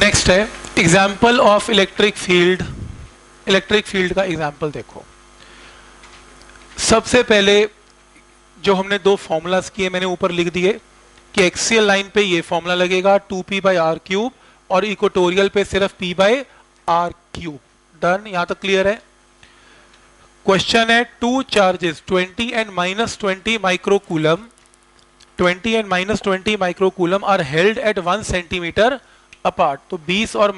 Next है example of electric field. Electric field का example देखो। सबसे पहले जो हमने दो फॉर्मूलाज किए मैंने ऊपर लिख दिए कि एक्सियल लाइन पे ये फॉर्मूला लगेगा 2p/r³ और इक्वेटोरियल पे सिर्फ p/r³। डन, यहां तक क्लियर है। क्वेश्चन है two charges 20 and -20 microcoulomb 20 and -20 microcoulomb are held at 1 centimetre apart. तो 20 और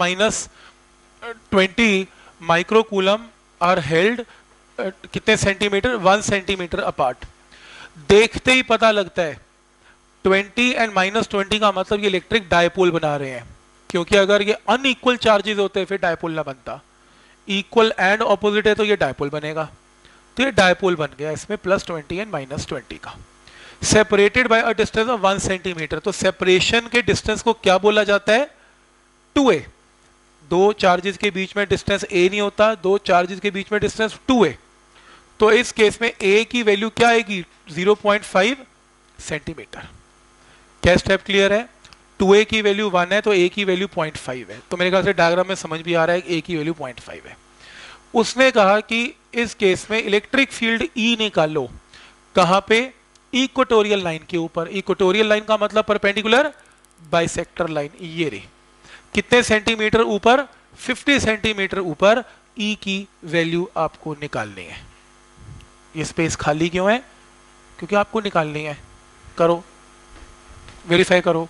-20 माइक्रोकूलम आर हेल्ड कितने सेंटीमीटर? 1 centimetre apart. देखते ही पता लगता है 20 एंड -20 का मतलब ये इलेक्ट्रिक डायपोल बना रहे हैं, क्योंकि अगर ये अनइक्वल चार्जेस होते फिर डायपोल ना बनता। इक्वल एंड ऑपोजिट है तो ये डायपोल बनेगा, तो ये डायपोल बन गया इसमें +20 एंड -20 का। Separated by a distance of 1 centimetre. तो सेपरेशन के डिस्टेंस को क्या बोला जाता है? 2a। दो चार्जेस के बीच में डिस्टेंस a नहीं होता, दो चार्जेस के बीच में डिस्टेंस 2a। तो इस केस में a की वैल्यू क्या आएगी? 0.5 सेंटीमीटर। क्या स्टेप क्लियर है? 2a की वैल्यू 1 है तो a की वैल्यू 0.5 है। तो मेरे ख्याल से डायग्राम में समझ भी आ रहा है कि a की वैल्यू 0.5 है। उसने कहा कि इस केस में इलेक्ट्रिक फील्ड E निकालो। कहां पे? इक्वेटोरियल लाइन के ऊपर। इक्वेटोरियल लाइन का मतलब परपेंडिकुलर बाइसेक्टर लाइन। ये रही। कितने सेंटीमीटर ऊपर? 50 सेंटीमीटर ऊपर E की वैल्यू आपको निकालनी है। ये स्पेस खाली क्यों है? क्योंकि आपको निकालनी है। करो, वेरीफाई करो।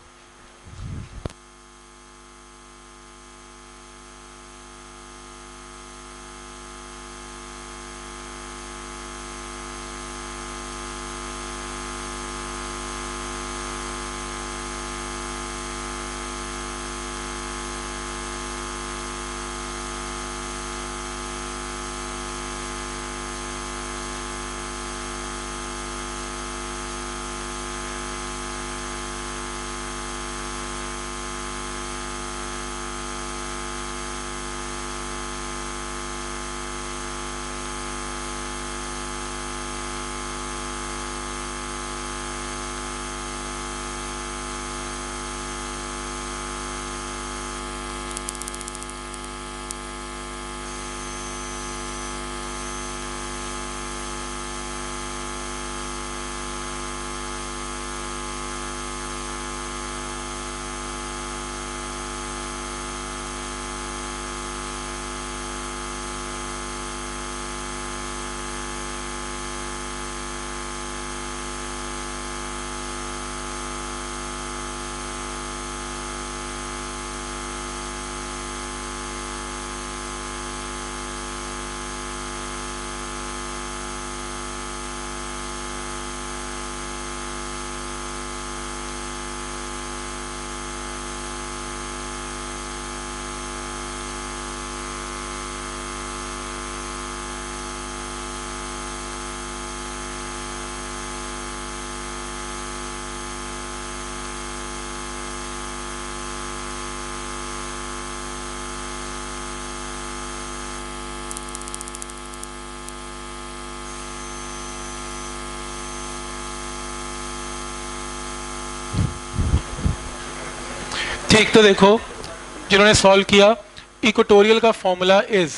ठीक, तो देखो जिन्होंने सॉल्व किया, इक्वेटोरियल का फॉर्मूला इज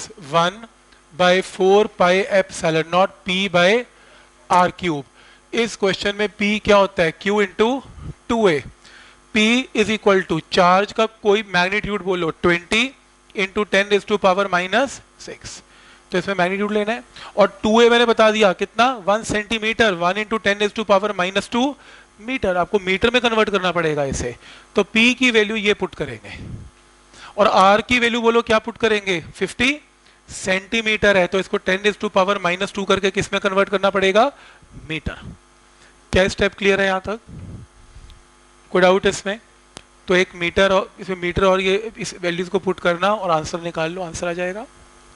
1/4πε0 p/r³। इस क्वेश्चन में p क्या होता है? q into 2a। p is equal to charge का कोई मैग्नीट्यूड बोलो 20 इंटू 10⁻⁻⁶। तो इसमें मैग्नीट्यूड लेना है। और 2a मैंने बता दिया कितना? 1 सेंटीमीटर। 1 into 10⁻⁻2 metre. आपको मीटर में कन्वर्ट करना पड़ेगा इसे। तो p की वैल्यू ये पुट करेंगे और r की वैल्यू बोलो क्या पुट करेंगे? 50 सेंटीमीटर है तो इसको 10⁻⁻2 करके किस में कन्वर्ट करना पड़ेगा? मीटर। क्या स्टेप क्लियर है यहां तक? कोई डाउट इसमें? तो एक मीटर और इसमें मीटर और ये इस वैल्यूज को पुट करना और आंसर निकाल लो, आंसर आ जाएगा।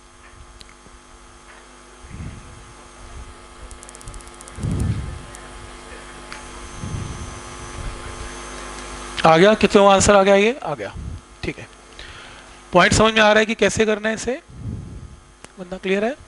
आ गया? कितना आंसर आ गया? ये आ गया। ठीक है, पॉइंट समझ में आ रहा है कि कैसे करना है इसे? बंदा क्लियर है?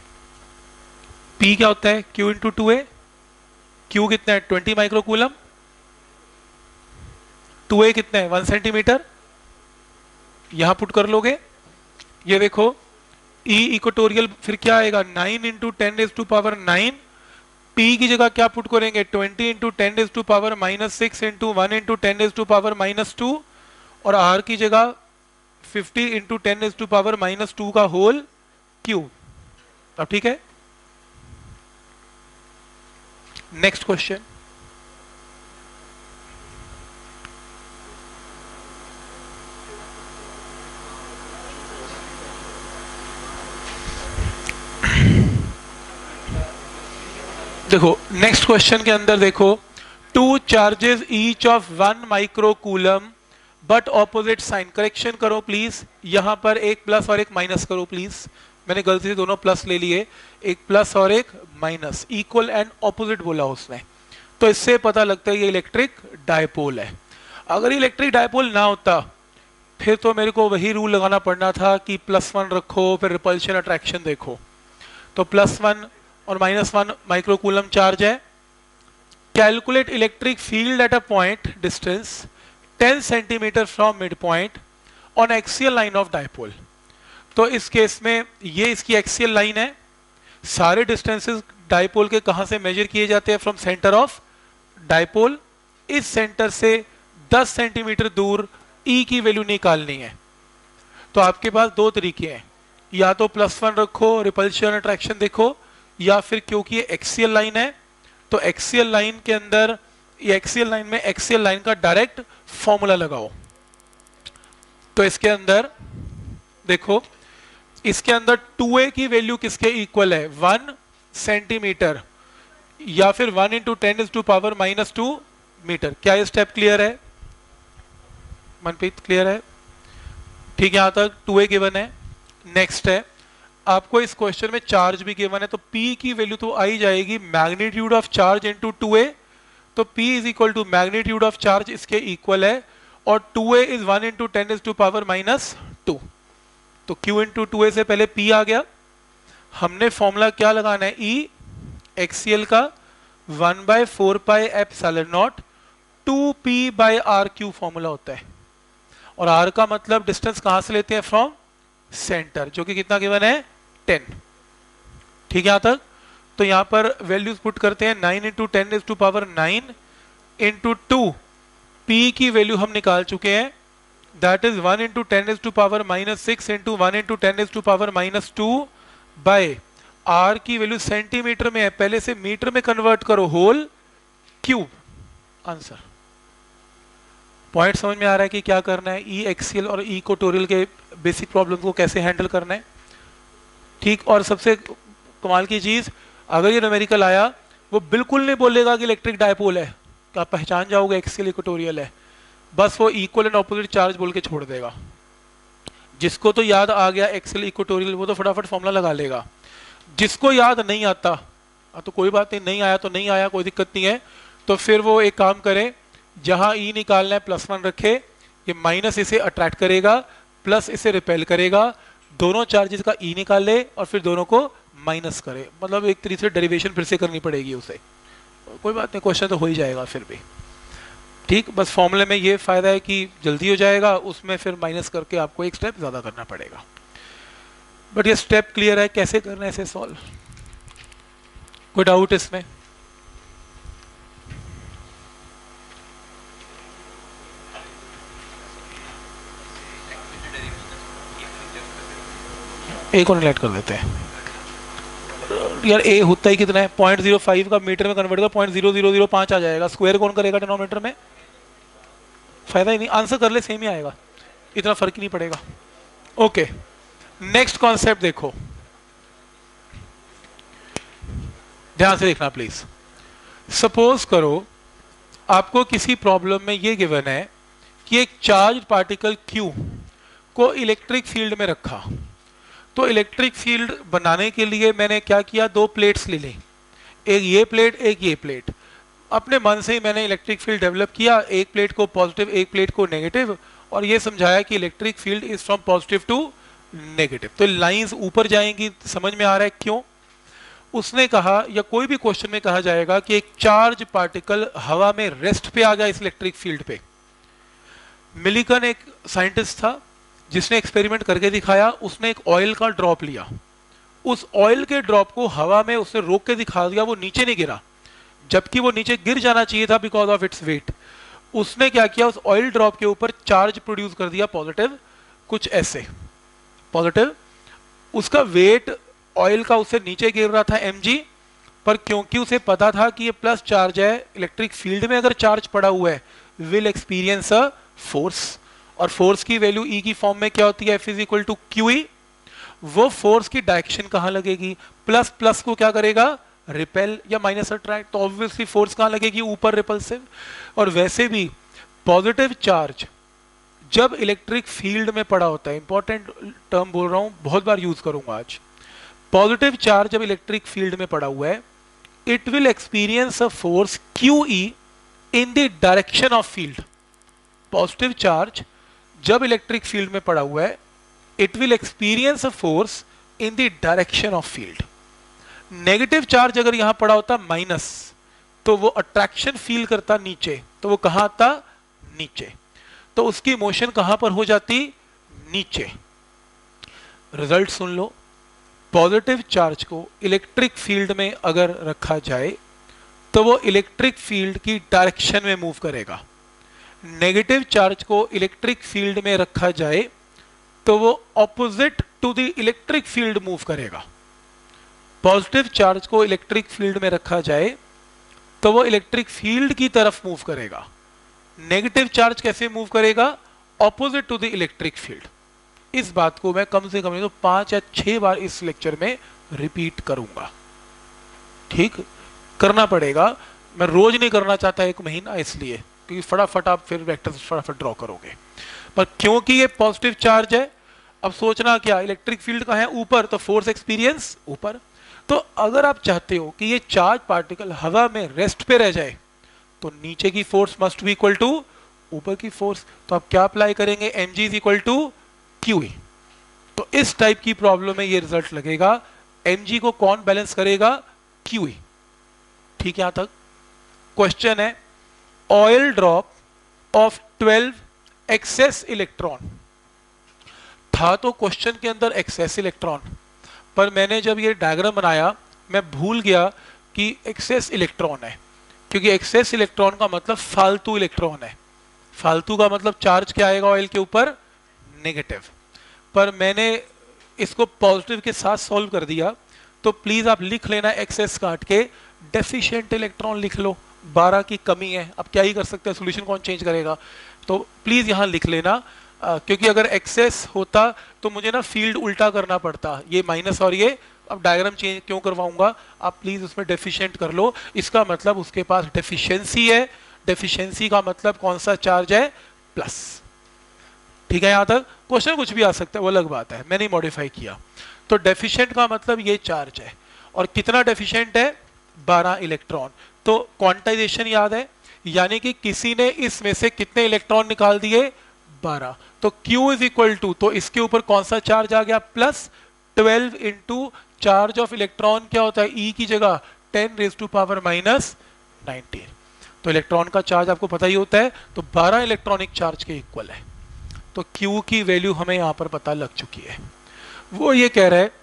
P क्या होता है? Q into 2a। Q कितना है? 20 माइक्रोकूलम। 2a कितना है? 1 सेंटीमीटर। यहां पुट कर लोगे, ये देखो E इक्वेटोरियल फिर क्या आएगा 9 इंटू 10⁻⁹, P की जगह क्या पुट करेंगे 20 इंटू 10⁻⁻6 इंटू 1 इंटू 10⁻⁻2, और R की जगह 50 इंटू 10⁻⁻2 का होल क्यूब। अब ठीक है, नेक्स्ट क्वेश्चन। देखो नेक्स्ट क्वेश्चन के अंदर देखो, two charges each of 1 micro coulomb but opposite sign. Correction करो प्लीज, यहां पर एक प्लस और एक माइनस करो प्लीज, मैंने गलती से दोनों प्लस ले लिए, एक प्लस और एक माइनस, इक्वल एंड ऑपोजिट बोला उसने, तो इससे पता लगता है ये इलेक्ट्रिक डायपोल है। अगर इलेक्ट्रिक डायपोल ना होता फिर तो मेरे को वही रूल लगाना पड़ना था कि +1 रखो फिर रिपल्शन अट्रैक्शन देखो। तो +1 और -1 माइक्रो कूलम चार्ज है। Calculate electric field at a point distance 10 centimetre from mid point on axial line of dipole. तो इस केस में ये इसकी एक्सियल लाइन है, सारे डिस्टेंसेस डायपोल के कहां से मेजर किए जाते हैं, फ्रॉम सेंटर ऑफ डायपोल। इस सेंटर से 10 सेंटीमीटर दूर E की वैल्यू निकालनी है। तो आपके पास दो तरीके हैं, या तो +1 रखो रिपल्शन अट्रैक्शन देखो, या फिर क्योंकि ये एक्सियल लाइन है तो एक्सियल लाइन के अंदर, ये एक्सियल लाइन में एक्सियल लाइन का डायरेक्ट फॉर्मूला लगाओ। तो इसके अंदर देखो, इसके अंदर 2a की वैल्यू किसके इक्वल है 1 सेंटीमीटर, या फिर 1 इंटू 10⁻⁻2 मीटर। क्या ये स्टेप क्लियर है मनप्रीत, क्लियर है? ठीक है, यहां तक 2a गिवन है। नेक्स्ट है, आपको इस क्वेश्चन में चार्ज भी गिवन है, तो P की वैल्यू तो आई जाएगी magnitude of charge into 2a, तो P is equal to magnitude of charge इसके इक्वल है, और 2a इज 1 इंटू 10⁻⁻2। तो Q इंटू 2a से पहले P आ गया। हमने फॉर्मूला क्या लगाना है, E एक्सियल का 1/4πε0 2p/r क्यू फॉर्मूला होता है, और r का मतलब डिस्टेंस कहां से लेते हैं, फ्रॉम सेंटर, जो कि कितना गिवन है 10। ठीक है यहां तक? तो यहां पर वैल्यूज पुट करते हैं 9 इंटू 10⁻9 इंटू 2, p की वैल्यू हम निकाल चुके हैं, that is 1 into 10⁻6 into 1 into 10⁻2 by r की वैल्यू सेंटीमीटर में है, पहले से मीटर में कन्वर्ट करो, होल क्यूब। आंसर। पॉइंट समझ में आ रहा है कि क्या करना है, ई एक्सियल और ई इक्वेटोरियल के बेसिक प्रॉब्लम को कैसे हैंडल करना है। ठीक, और सबसे कमाल की चीज, अगर ये न्यूमेरिकल आया वो बिल्कुल नहीं बोलेगा कि इलेक्ट्रिक डायपोल है, कि आप पहचान जाओगे एक्सियल इक्वेटोरियल है, बस वो इक्वल एंड ऑपोजिट चार्ज बोल के छोड़ देगा। जिसको तो याद आ गया एक्सियल इक्वेटोरियल, वो तो फटाफट फॉर्मूला लगा लेगा। जिसको याद नहीं आता तो कोई बात नहीं आया तो नहीं आया, कोई दिक्कत नहीं है। तो फिर वो एक काम करे, जहां ई निकालना है +1 रखे, ये माइनस इसे अट्रैक्ट करेगा, प्लस इसे रिपेल करेगा, दोनों चार्जेस का ई निकाले और फिर दोनों को माइनस करे। मतलब एक तरीके से डेरिवेशन फिर से करनी पड़ेगी उसे, कोई बात नहीं, क्वेश्चन तो हो ही जाएगा फिर भी। ठीक, बस फॉर्मूले में ये फायदा है कि जल्दी हो जाएगा, उसमें फिर माइनस करके आपको एक स्टेप ज्यादा करना पड़ेगा। बट ये स्टेप क्लियर है, कैसे करना है इसे सॉल्व, कोई डाउट इसमें? एक और रिलेट कर देते हैं यार, ए होता ही कितना है 0.05 का मीटर में कन्वर्ट कर 0.0005 आ जाएगा, स्क्वायर कौन करेगा डिनोमिनेटर में, फायदा ही नहीं, आंसर कर ले सेम ही आएगा, इतना फर्क ही नहीं पड़ेगा। ओके, नेक्स्ट कॉन्सेप्ट देखो, ध्यान से देखना प्लीज। सपोज करो आपको किसी प्रॉब्लम में ये गिवन है कि एक चार्ज पार्टिकल Q को इलेक्ट्रिक फील्ड में रखा। तो इलेक्ट्रिक फील्ड बनाने के लिए मैंने क्या किया, दो प्लेट्स ले ली, एक ये प्लेट एक ये प्लेट। अपने मन से ही मैंने इलेक्ट्रिक फील्ड डेवलप किया, एक प्लेट को पॉजिटिव एक प्लेट को नेगेटिव, और ये समझाया कि electric field is from positive to negative. तो लाइंस ऊपर जाएंगी, समझ में आ रहा है क्यों? उसने कहा, या कोई भी क्वेश्चन में कहा जाएगा कि एक चार्ज पार्टिकल हवा में रेस्ट पे आ गया इस इलेक्ट्रिक फील्ड पे। मिलिकन एक साइंटिस्ट था जिसने एक्सपेरिमेंट करके दिखाया उसने एक ऑयल का ड्रॉप लिया, उस ऑयल के ड्रॉप को हवा में उसने रोक के दिखा दिया, वो नीचे नहीं गिरा, जबकि वो नीचे गिर जाना चाहिए था बिकॉज ऑफ इट्स वेट। उसने क्या किया, उस ऑयल ड्रॉप के ऊपर चार्ज प्रोड्यूस कर दिया पॉजिटिव, कुछ ऐसे पॉजिटिव। उसका वेट ऑयल का उससे नीचे गिर रहा था mg, पर क्योंकि उसे पता था कि ये प्लस चार्ज है, इलेक्ट्रिक फील्ड में अगर चार्ज पड़ा हुआ है विल एक्सपीरियंस अ फोर्स, और फोर्स की वैल्यू E की फॉर्म में क्या होती है, F is equal to QE। वो फोर्स की डायरेक्शन कहां लगेगी, प्लस प्लस को क्या करेगा, रिपेल या माइनस अट्रैक्ट, तो ऑब्वियसली फोर्स कहां लगेगी, ऊपर, रिपल्सिव। और वैसे भी पॉजिटिव चार्ज जब इलेक्ट्रिक फील्ड में पड़ा होता है, इंपॉर्टेंट टर्म बोल रहा हूं, बहुत बार यूज करूंगा आज, पॉजिटिव चार्ज जब इलेक्ट्रिक फील्ड में पड़ा हुआ है it will experience a force QE in the direction of field. Positive charge जब इलेक्ट्रिक फील्ड में पड़ा हुआ है it will experience a force in the direction of field. Negative charge अगर यहां पड़ा होता माइनस, तो वो अट्रैक्शन फील करता नीचे, तो वो कहां आता, नीचे, तो उसकी मोशन कहां पर हो जाती, नीचे। रिजल्ट सुन लो, पॉजिटिव चार्ज को इलेक्ट्रिक फील्ड में अगर रखा जाए तो वो इलेक्ट्रिक फील्ड की डायरेक्शन में मूव करेगा। नेगेटिव चार्ज को इलेक्ट्रिक फील्ड में रखा जाए तो वो opposite to the electric field move करेगा। पॉजिटिव चार्ज को इलेक्ट्रिक फील्ड में रखा जाए तो वो इलेक्ट्रिक फील्ड की तरफ मूव करेगा। नेगेटिव चार्ज कैसे मूव करेगा, opposite to the electric field. इस बात को मैं कम से कम नहीं तो 5 या 6 बार इस लेक्चर में रिपीट करूंगा, ठीक करना पड़ेगा। मैं रोज नहीं करना चाहता, 1 महीना, इसलिए क्योंकि फटाफट आप फिर वेक्टर फटाफट ड्रॉ करोगे। पर क्योंकि ये पॉजिटिव चार्ज है, अब सोचना क्या, इलेक्ट्रिक फील्ड का है ऊपर, तो फोर्स एक्सपीरियंस ऊपर। तो अगर आप चाहते हो कि ये चार्ज पार्टिकल हवा में रेस्ट पे रह जाए तो नीचे की force must be equal to ऊपर की फोर्स, तो आप क्या अप्लाई करेंगे, mg is equal to QE। तो इस टाइप की प्रॉब्लम में ये रिजल्ट लगेगा, mg को कौन बैलेंस करेगा, QE। ठीक है, यहां तक क्वेश्चन है, oil drop of 12 excess electron था, तो क्वेश्चन के अंदर एक्सेस इलेक्ट्रॉन, पर मैंने जब ये डायग्राम बनाया मैं भूल गया कि एक्सेस इलेक्ट्रॉन है, क्योंकि एक्सेस इलेक्ट्रॉन का मतलब फालतू इलेक्ट्रॉन है। फालतू का मतलब चार्ज क्या आएगा ऑयल के ऊपर, नेगेटिव। पर मैंने इसको पॉजिटिव के साथ सॉल्व कर दिया, तो प्लीज आप लिख लेना एक्सेस काट के, डेफिशिएंट इलेक्ट्रॉन लिख लो, 12 की कमी है, अब क्या ही कर सकते हैं, सोल्यूशन कौन चेंज करेगा, तो प्लीज यहां लिख लेना। क्योंकि अगर एक्सेस होता तो मुझे ना फील्ड उल्टा करना पड़ता, ये माइनस और ये, अब डायग्राम चेंज क्यों करवाऊंगा, आप प्लीज उसमें डेफिशिएंट कर लो, इसका मतलब उसके पास डेफिशिएंसी है, डेफिशिएंसी का मतलब कौन सा चार्ज है, प्लस। ठीक है, यहां तक क्वेश्चन कुछ भी आ सकता है, वो अलग बात है, मैंने मॉडिफाई किया। तो डेफिशिएंट का मतलब ये चार्ज है, और कितना डेफिशिएंट है, 12 इलेक्ट्रॉन। तो क्वांटाइजेशन याद है, यानी कि किसी ने इसमें से कितने इलेक्ट्रॉन निकाल दिए, 12। तो Q इज इक्वल टू, तो इसके ऊपर कौन सा चार्ज आ गया, plus 12 into charge of electron क्या होता है, E की जगह 10 रेज़ टू पावर माइनस 19। तो इलेक्ट्रॉन का चार्ज आपको पता ही होता है, तो 12 इलेक्ट्रॉनिक चार्ज के इक्वल है। तो Q की वैल्यू हमें यहां पर पता लग चुकी है। वो ये कह रहा है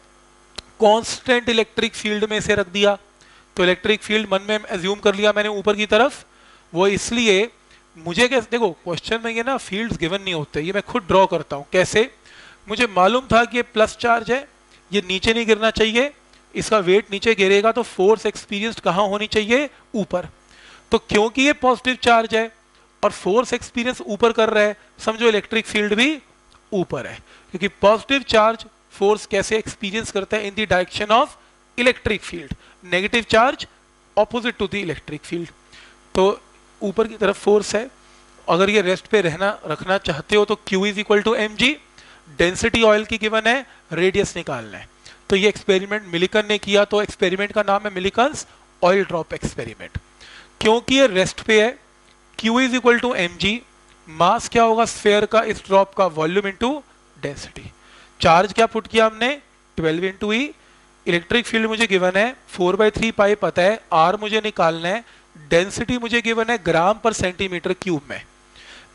कांस्टेंट इलेक्ट्रिक फील्ड में से रख दिया, तो इलेक्ट्रिक फील्ड मन में एज्यूम कर लिया मैंने ऊपर की तरफ, वो इसलिए मुझे कैसे, देखो क्वेश्चन में ये ना फील्ड्स गिवन नहीं होते, ये मैं खुद ड्रॉ करता हूं। कैसे, मुझे मालूम था कि ये प्लस चार्ज है, ये नीचे नहीं गिरना चाहिए, इसका वेट नीचे गिरेगा तो फोर्स एक्सपीरियंस्ड कहां होनी चाहिए, ऊपर। तो क्योंकि ये पॉजिटिव चार्ज है और फोर्स एक्सपीरियंस ऊपर कर रहा है, समझो इलेक्ट्रिक फील्ड भी ऊपर है, क्योंकि पॉजिटिव चार्ज फोर्स कैसे एक्सपीरियंस करता है, in the direction of electric field, negative charge opposite to the electric field. तो ऊपर की तरफ फोर्स है, अगर ये रेस्ट पे रखना चाहते हो तो Q is equal to mg, density oil की गिवन है, रेडियस निकालना है। तो ये एक्सपेरिमेंट मिलिकन ने किया, तो एक्सपेरिमेंट का नाम है मिलिकन्स ऑयल ड्रॉप एक्सपेरिमेंट। क्योंकि ये रेस्ट पे है, Q is equal to mg, mass क्या होगा स्फेयर का, इस ड्रॉप का वॉल्यूम इंटू डेंसिटी। चार्ज क्या पुट किया हमने, 12 इंटू ई। इलेक्ट्रिक फील्ड मुझे गिवन है 4/3 पाई पता है, R मुझे निकालना है, डेंसिटी मुझे गिवन है ग्राम पर सेंटीमीटर क्यूब में।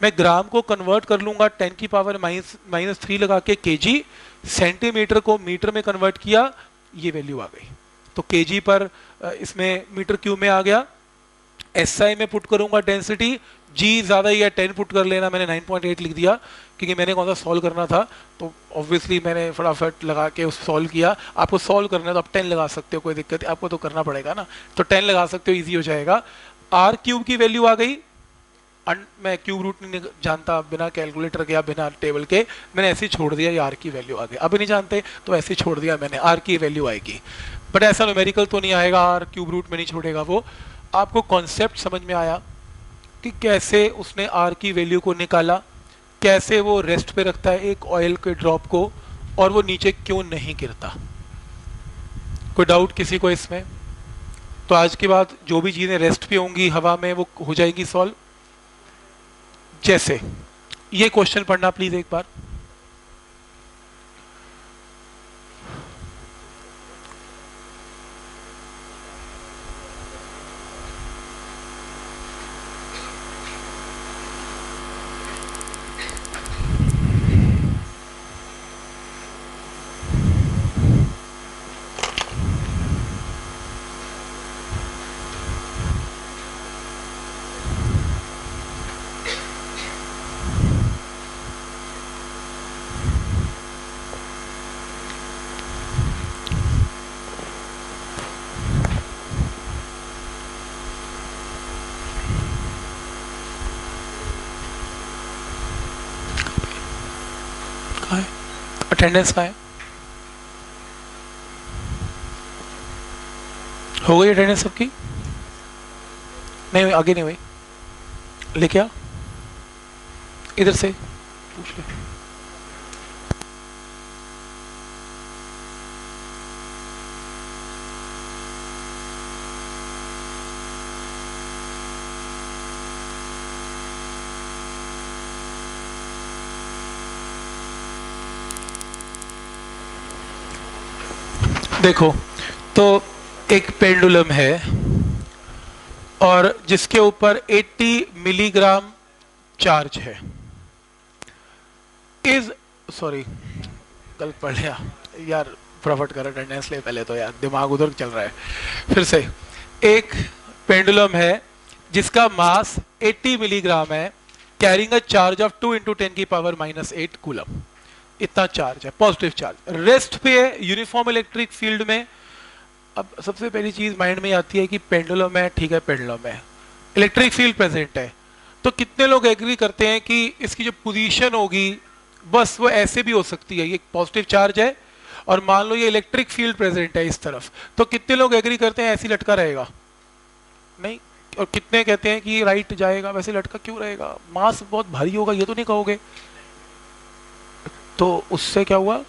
मैं ग्राम को कन्वर्ट कर लूंगा 10 की पावर -3 लगा के केजी, सेंटीमीटर को मीटर में कन्वर्ट किया, ये वैल्यू आ गई। तो केजी पर इसमें मीटर क्यूब में आ गया। एसआई में पुट करूंगा डेंसिटी, जी ज़्यादा ही है 10 पुट कर लेना, मैंने 9.8 लिख दिया क्योंकि मैंने कौन सा सॉल्व करना था, तो ऑब्वियसली मैंने फटाफट लगा के उस सॉल्व किया। आपको सॉल्व करना है तो आप 10 लगा सकते हो, कोई दिक्कत है, आपको तो करना पड़ेगा ना, तो 10 लगा सकते हो, ईजी हो जाएगा। आर क्यूब की वैल्यू आ गई, मैं क्यूब रूट नहीं जानता, बिना कैलकुलेटर के या बिना टेबल के मैंने ऐसे ही छोड़ दिया, ये आर की वैल्यू आ गई। अभी नहीं जानते तो ऐसे ही छोड़ दिया मैंने, आर की वैल्यू आएगी, बट ऐसा न्यूमेरिकल तो नहीं आएगा, आर क्यूब रूट में नहीं छोड़ेगा वो। आपको कॉन्सेप्ट समझ में आया कि कैसे उसने आर की वैल्यू को निकाला, कैसे वो रेस्ट पे रखता है एक ऑयल के ड्रॉप को, और वो नीचे क्यों नहीं गिरता। कोई डाउट किसी को इसमें? तो आज के बाद जो भी चीज़ें रेस्ट पे होंगी हवा में वो हो जाएगी सॉल्व। जैसे ये क्वेश्चन पढ़ना प्लीज एक बार। अटेंडेंस का है, हो गई अटेंडेंस सबकी? नहीं आगे नहीं हुई, लेके आ इधर से पूछ ले। देखो तो एक पेंडुलम है और जिसके ऊपर 80 मिलीग्राम चार्ज है। इज सॉरी गलत पढ़ लिया यार, फटाफट कर अटेंडेंस ले पहले तो यार, दिमाग उधर चल रहा है। फिर से, एक पेंडुलम है जिसका मास 80 मिलीग्राम है, कैरिंग अ चार्ज ऑफ 2 × 10 की पावर -8 कूलम, इतना चार्ज है, पॉजिटिव चार्ज, रेस्ट पे है यूनिफॉर्म इलेक्ट्रिक फील्ड में। अब सबसे पहली चीज माइंड में आती है कि पेंडुलम है, ठीक है पेंडुलम है, इलेक्ट्रिक फील्ड प्रेजेंट है, तो कितने लोग एग्री करते हैं कि इसकी जो पोजीशन होगी बस वो ऐसे भी हो सकती है, ये पॉजिटिव चार्ज है और मान लो ये इलेक्ट्रिक फील्ड प्रेजेंट है इस तरफ, तो कितने लोग एग्री करते हैं ऐसे लटका रहेगा? नहीं। और कितने कहते हैं कि राइट जाएगा, वैसे लटका क्यों रहेगा, मास बहुत भारी होगा, ये तो नहीं कहोगे? तो उससे क्या हुआ,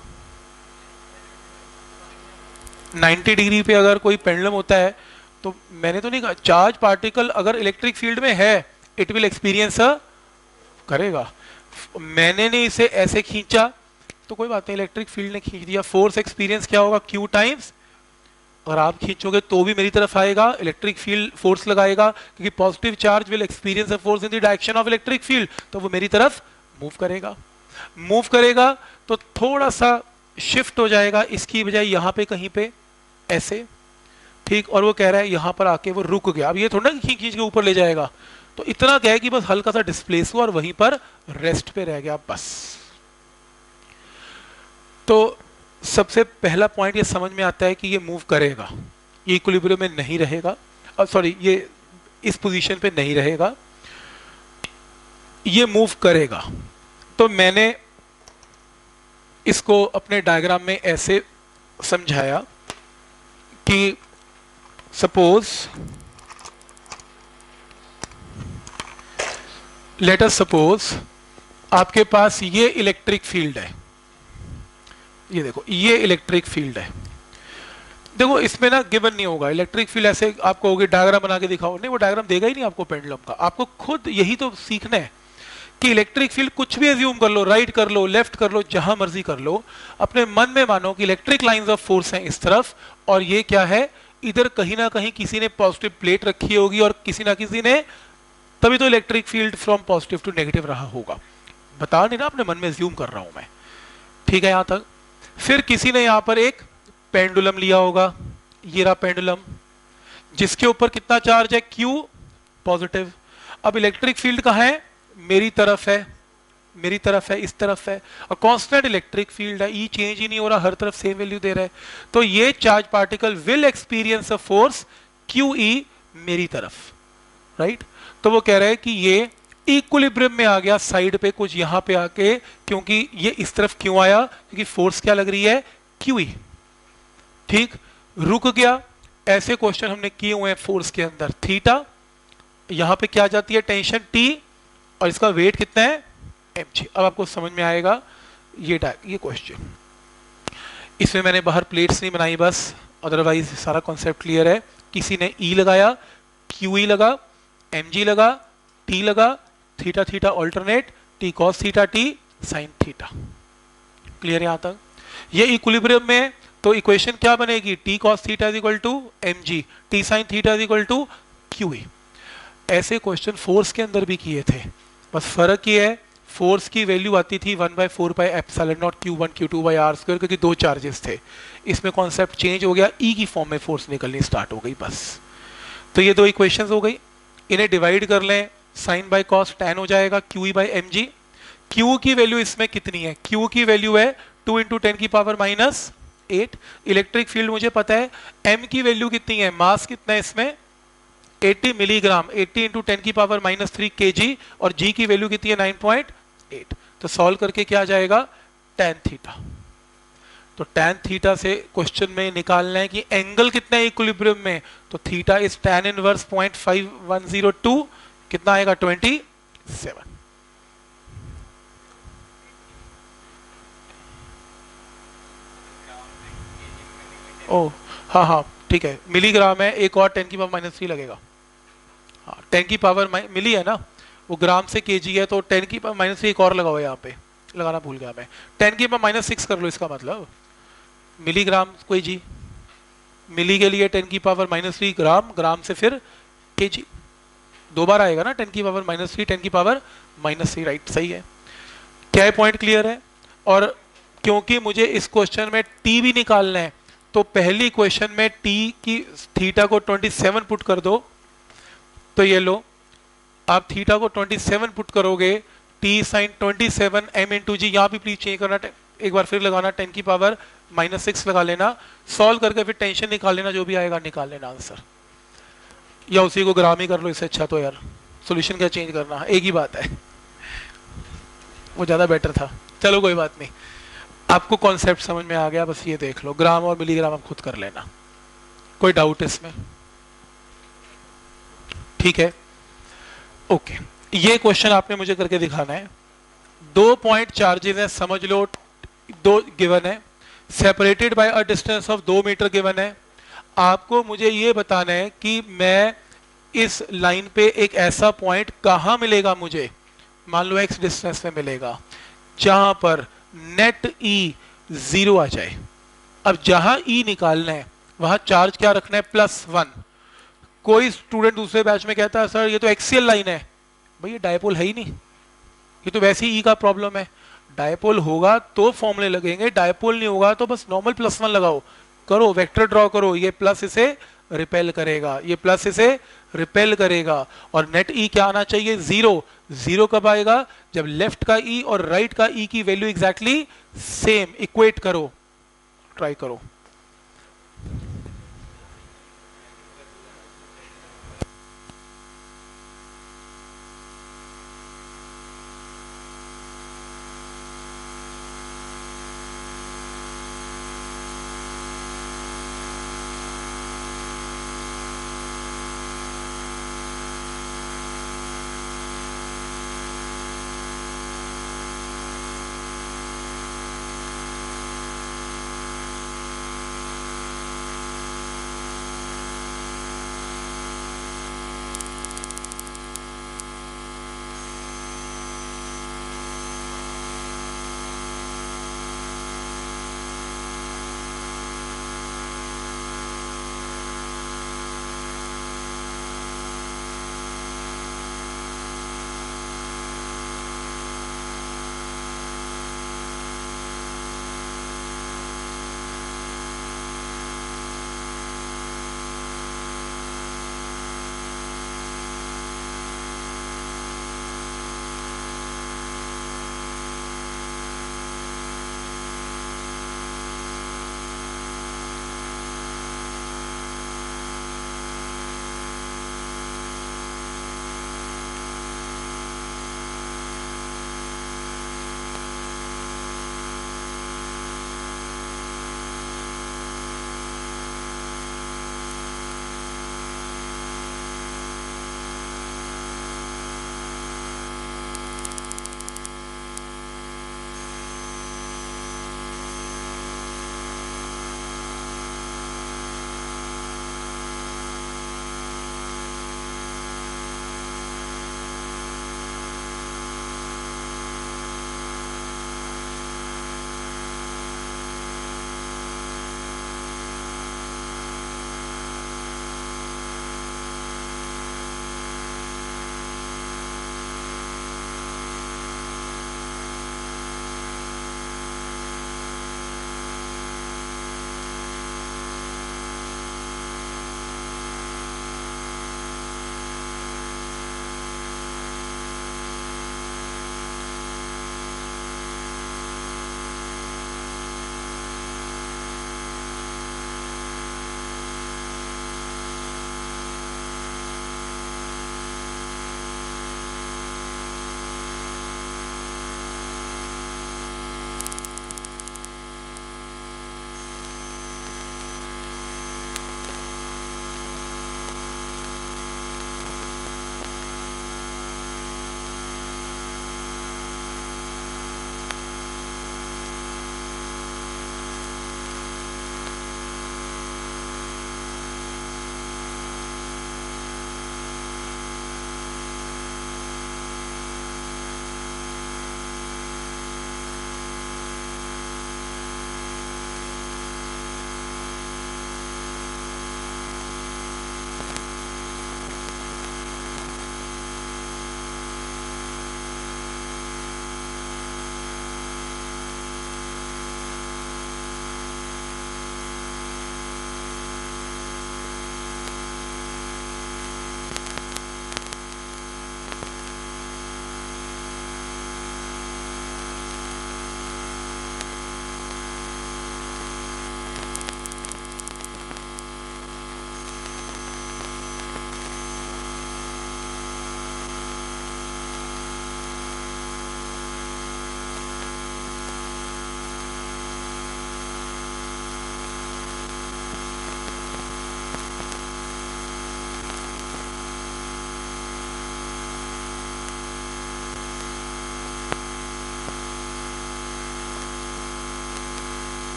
90 डिग्री पे अगर कोई पेंडुलम होता है तो मैंने तो नहीं कहा, चार्ज पार्टिकल अगर इलेक्ट्रिक फील्ड में है इट विल एक्सपीरियंस करेगा। मैंने नहीं इसे ऐसे खींचा तो कोई बात नहीं, इलेक्ट्रिक फील्ड ने खींच दिया, फोर्स एक्सपीरियंस क्या होगा, Q टाइम्स, अगर आप खींचोगे तो भी मेरी तरफ आएगा, इलेक्ट्रिक फील्ड फोर्स लगाएगा क्योंकि positive charge will experience a force in the direction of electric field, तो वो मेरी तरफ मूव करेगा। मूव करेगा तो थोड़ा सा शिफ्ट हो जाएगा, इसकी बजाय यहाँ पे कहीं पे ऐसे, ठीक, और वो कह रहा है यहाँ पर आके वो रुक गया। अब ये थोड़ा ना खींच खींच के ऊपर ले जाएगा, तो इतना क्या है कि बस हल्का सा डिस्प्लेस हुआ और वहीं पर रेस्ट पे रह गया बस। तो सबसे पहला पॉइंट ये समझ में आता है कि ये मूव करेगा, ये इक्विलिब्रियम में नहीं रहेगा, सॉरी ये इस पोजीशन पे नहीं रहेगा, ये मूव करेगा। तो मैंने इसको अपने डायग्राम में ऐसे समझाया कि सपोज लेट अस सपोज आपके पास ये इलेक्ट्रिक फील्ड है, ये देखो ये इलेक्ट्रिक फील्ड है, देखो इसमें ना गिवन नहीं होगा इलेक्ट्रिक फील्ड, ऐसे आपको होगी डायग्राम बना के दिखाओ, नहीं वो डायग्राम देगा ही नहीं आपको पेंडुलम का, आपको खुद यही तो सीखना है कि इलेक्ट्रिक फील्ड कुछ भी एज्यूम कर लो, राइट कर लो, लेफ्ट कर लो, जहां मर्जी कर लो, अपने मन में मानो कि इलेक्ट्रिक लाइंस ऑफ फोर्स हैं इस तरफ, और ये क्या है, इधर कहीं ना कहीं किसी ने पॉजिटिव प्लेट रखी होगी और किसी ना किसी ने तभी तो electric field from positive to negative रहा होगा। बता नहीं ना, अपने मन में ज्यूम कर रहा हूं मैं। ठीक है यहां तक। फिर किसी ने यहां पर एक पेंडुलम लिया होगा, ये रहा पेंडुलम, जिसके ऊपर कितना चार्ज है, Q पॉजिटिव। अब इलेक्ट्रिक फील्ड कहाँ है, मेरी तरफ है, मेरी तरफ है, इस तरफ है, और कांस्टेंट इलेक्ट्रिक फील्ड है, ई चेंज ही नहीं हो रहा, हर तरफ सेम वैल्यू दे रहा है। तो ये charge particle will experience a force QE मेरी तरफ, राइट। तो वो कह रहा है कि ये इक्विलिब्रियम में आ गया साइड पे कुछ यहां पे आके, क्योंकि ये इस तरफ क्यों आया, क्योंकि फोर्स क्या लग रही है, QE। ठीक, रुक गया। ऐसे क्वेश्चन हमने किए हुए हैं फोर्स के अंदर। थीटा, यहां पे क्या जाती है, टेंशन T, और इसका वेट कितना है, mg। अब आपको समझ में आएगा ये क्वेश्चन। इसमें मैंने बाहर प्लेट्स नहीं बनाई बस, अदरवाइज सारा कॉन्सेप्ट क्लियर है। किसी ने E लगाया, QE लगा, mg लगा, T लगा, theta theta alternate, T cos theta T sin theta. Clear यहां तक। ये इक्विलिब्रियम में, तो इक्वेशन क्या बनेगी, T cos theta is equal to mg, T sin theta is equal to QE। ऐसे क्वेश्चन फोर्स के अंदर भी किए थे, बस फर्क ये है फोर्स की वैल्यू आती थी 1/4πε0 Q1 Q2/r², क्योंकि दो चार्जेस थे। इसमें कॉन्सेप्ट चेंज हो गया, E की फॉर्म में फोर्स निकलनी स्टार्ट हो गई बस। तो ये दो इक्वेशंस हो गई, इन्हें डिवाइड कर लें, साइन बाय कॉस टैन हो जाएगा QE/mg। Q की वैल्यू इसमें कितनी है, Q की वैल्यू है 2 × 10⁻⁸। इलेक्ट्रिक फील्ड मुझे पता है, M की वैल्यू कितनी है, मास कितना है इसमें 80 मिलीग्राम, 80 × 10⁻³ kg, और G की वैल्यू कितनी है 9.8। तो सॉल्व करके क्या आ जाएगा, tan थीटा। तो tan थीटा से क्वेश्चन में निकालना है कि एंगल कितना है इक्विलिब्रियम में, तो थीटा इज tan इनवर्स 0.5102, कितना आएगा 27। ओ हाँ हाँ ठीक है, मिलीग्राम है, एक और 10⁻³ लगेगा। हाँ 10⁻, मिली है ना, वो ग्राम से केजी है, तो 10⁻³ एक और लगाओ, यहाँ पे लगाना भूल गया मैं, 10⁻6 कर लो, इसका मतलब मिलीग्राम कोई जी, मिली के लिए 10⁻³ ग्राम, ग्राम से फिर केजी, दो बार आएगा ना 10⁻³ 10⁻⁻3, राइट, सही है। क्या है, पॉइंट क्लियर है। और क्योंकि मुझे इस क्वेश्चन में टी भी निकालना है, तो पहली क्वेश्चन में टी की थीटा को 27 पुट कर दो, तो ये लो, आप थीटा को 27 पुट करोगे, टी साइन 27 m × g, यहाँ भी प्लीज चेंज करना, एक बार फिर लगाना 10⁻6 लगा लेना, सॉल्व करके फिर टेंशन निकाल लेना, जो भी आएगा निकाल लेना आंसर, या उसी को ग्राम ही कर लो, इससे अच्छा तो यार सॉल्यूशन क्या चेंज करना, एक ही बात है, वो ज़्यादा बेटर था। चलो कोई बात नहीं, आपको कॉन्सेप्ट समझ में आ गया, बस ये देख लो, ग्राम और मिलीग्राम आप खुद कर लेना, कोई डाउट इसमें, ठीक है, ओके। ये क्वेश्चन आपने मुझे करके दिखाना है। 2 पॉइंट चार्जेस है, समझ लो, दो गिवन है, separated by a distance of 2 metre given है। आपको मुझे ये बताना है कि मैं इस लाइन पे एक ऐसा पॉइंट कहां मिलेगा मुझे, मान लो x डिस्टेंस में मिलेगा, जहां पर नेट E 0 आ जाए। अब जहां E निकालना है वहां चार्ज क्या रखना है, +1। कोई स्टूडेंट दूसरे बैच में कहता है सर ये तो एक्सियल लाइन है, भाई ये डायपोल है ही नहीं, ये तो वैसे ही E का प्रॉब्लम है। डायपोल होगा तो फॉर्मूले लगेंगे, डायपोल नहीं होगा तो बस नॉर्मल +1 लगाओ, करो वेक्टर ड्रॉ करो, ये प्लस इसे रिपेल करेगा, ये प्लस इसे रिपेल करेगा, और नेट E क्या आना चाहिए, 0। 0 कब आएगा, जब लेफ्ट का E और राइट का E की वैल्यू एग्जैक्टली सेम, इक्वेट करो, ट्राई करो।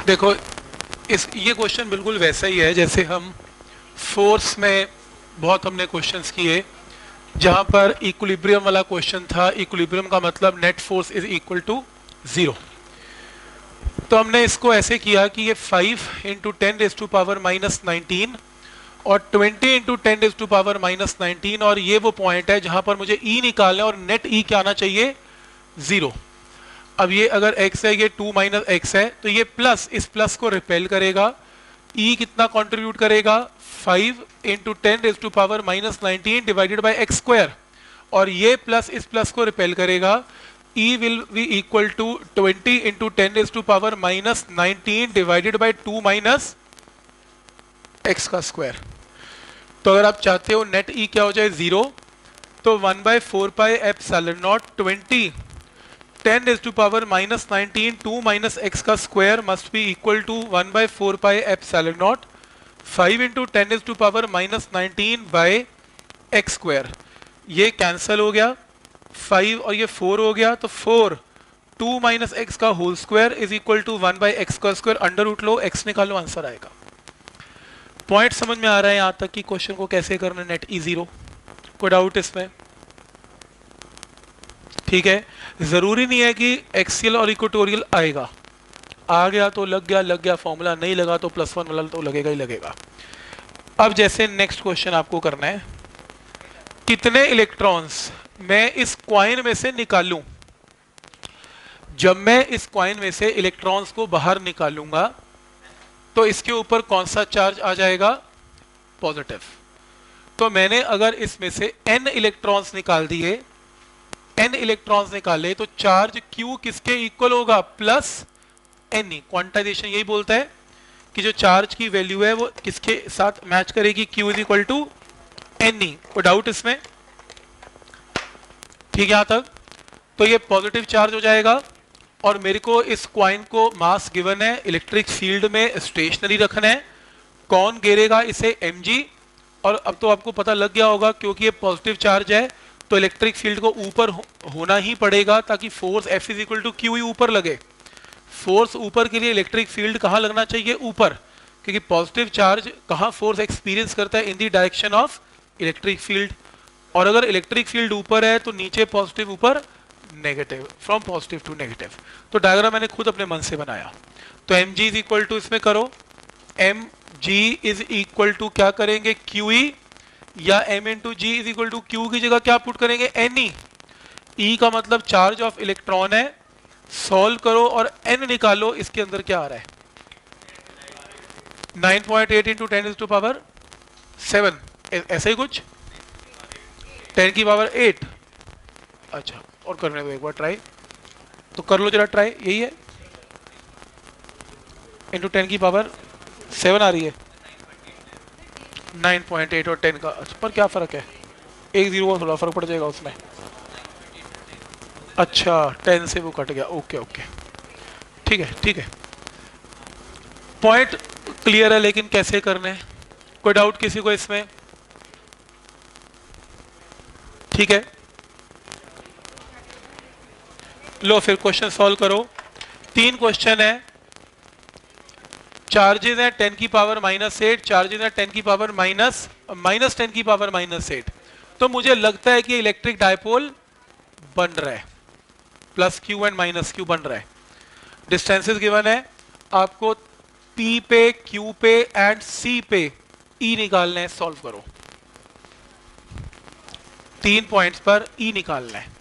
देखो इस ये क्वेश्चन बिल्कुल वैसा ही है जैसे हम फोर्स में बहुत हमने क्वेश्चंस किए, जहां पर इक्विलिब्रियम वाला क्वेश्चन था। इक्विलिब्रियम का मतलब net force is equal to 0। तो हमने इसको ऐसे किया कि ये 5 इंटू 10⁻⁻19 और 20 इंटू 10⁻⁻19, और ये वो पॉइंट है जहां पर मुझे ई निकालना है और नेट ई क्या आना चाहिए 0। अब ये अगर x है, ये 2 माइनस एक्स है, तो ये प्लस इस प्लस को रिपेल करेगा। e कितना कंट्रीब्यूट करेगा 5 into 10⁻⁻19 divided by X square, और ये प्लस इस प्लस को रिपेल करेगा। e will be equal to 20 into 10⁻⁻19 divided by 2 minus X का स्क्वायर। तो अगर आप चाहते हो नेट e क्या हो जाए 0, तो 1/4 pi epsilon naught 20 10⁻⁻19 2 minus X का square must be equal to 1/4 pi epsilon naught 5 into 10⁻⁻19 by X square. ये कैंसिल हो गया, 5 और ये 4 हो गया, तो 4 2 माइनस एक्स का whole square is equal to 1 by X का स्क्वायर। अंडर रूट लो, एक्स निकालो, आंसर आएगा। पॉइंट समझ में आ रहा है यहां तक कि क्वेश्चन को कैसे करना है नेट ई 0? कोई डाउट इसमें? ठीक है, जरूरी नहीं है कि एक्सियल और इक्वेटोरियल आएगा, आ गया तो लग गया फॉर्मूला, नहीं लगा तो +1 वाला तो लगेगा ही लगेगा। अब जैसे नेक्स्ट क्वेश्चन आपको करना है, कितने इलेक्ट्रॉन्स मैं इस कॉइन में से निकालूं? जब मैं इस कॉइन में से इलेक्ट्रॉन्स को बाहर निकालूंगा तो इसके ऊपर कौन सा चार्ज आ जाएगा? पॉजिटिव। तो मैंने अगर इसमें से n इलेक्ट्रॉन्स निकाल दिए, n इलेक्ट्रॉन्स निकाले, तो चार्ज q किसके इक्वल होगा? Plus ne। क्वांटाइजेशन यही बोलता है कि जो चार्ज की वैल्यू है वो किसके साथ मैच करेगी? q is equal to ne। कोई डाउट इसमें? ठीक है यहां तक? तो ये पॉजिटिव चार्ज हो जाएगा, और मेरे को इस कॉइन को मास गिवन है, इलेक्ट्रिक फील्ड में स्टेशनरी रखना है। कौन घेरेगा इसे? mg। और अब तो आपको पता लग गया होगा, क्योंकि ये पॉजिटिव चार्ज है तो इलेक्ट्रिक फील्ड को ऊपर होना ही पड़ेगा, ताकि force F is equal to Q ही ऊपर लगे। फोर्स ऊपर के लिए इलेक्ट्रिक फील्ड कहाँ लगना चाहिए? ऊपर, क्योंकि पॉजिटिव चार्ज कहाँ फोर्स एक्सपीरियंस करता है? In the direction of electric field. और अगर इलेक्ट्रिक फील्ड ऊपर है तो नीचे पॉजिटिव, ऊपर negative, from positive to negative. तो डायग्राम मैंने खुद अपने मन से बनाया। तो mg इज इक्वल टू, इसमें करो, mg इज इक्वल टू क्या करेंगे? qe, या m into G is equal to Q की जगह क्या पुट करेंगे? ne। e का मतलब चार्ज ऑफ इलेक्ट्रॉन है। सॉल्व करो और n निकालो, इसके अंदर क्या आ रहा है? 9.8 इंटू 10⁻⁷, ऐसे ही कुछ, 10⁻8। अच्छा, और करने दो एक बार ट्राई, तो कर लो जरा ट्राई। यही है, इंटू 10⁻7 आ रही है, 9.8 और 10 का। अच्छा, पर क्या फर्क है? एक 0 का थोड़ा फर्क पड़ जाएगा उसमें। अच्छा, 10 से वो कट गया। ओके ओके, ठीक है ठीक है, पॉइंट क्लियर है, लेकिन कैसे करने हैं? कोई डाउट किसी को इसमें? ठीक है, लो फिर क्वेश्चन सॉल्व करो। 3 क्वेश्चन है, चार्जेस है 10⁻⁻8, चार्जेस है 10⁻⁻8। तो मुझे लगता है कि इलेक्ट्रिक डायपोल बन रहा है, plus Q and minus Q बन रहा है। डिस्टेंसेस गिवन है आपको, P पे, Q पे एंड C पे E निकालना है। सॉल्व करो, 3 पॉइंट्स पर E निकालना है।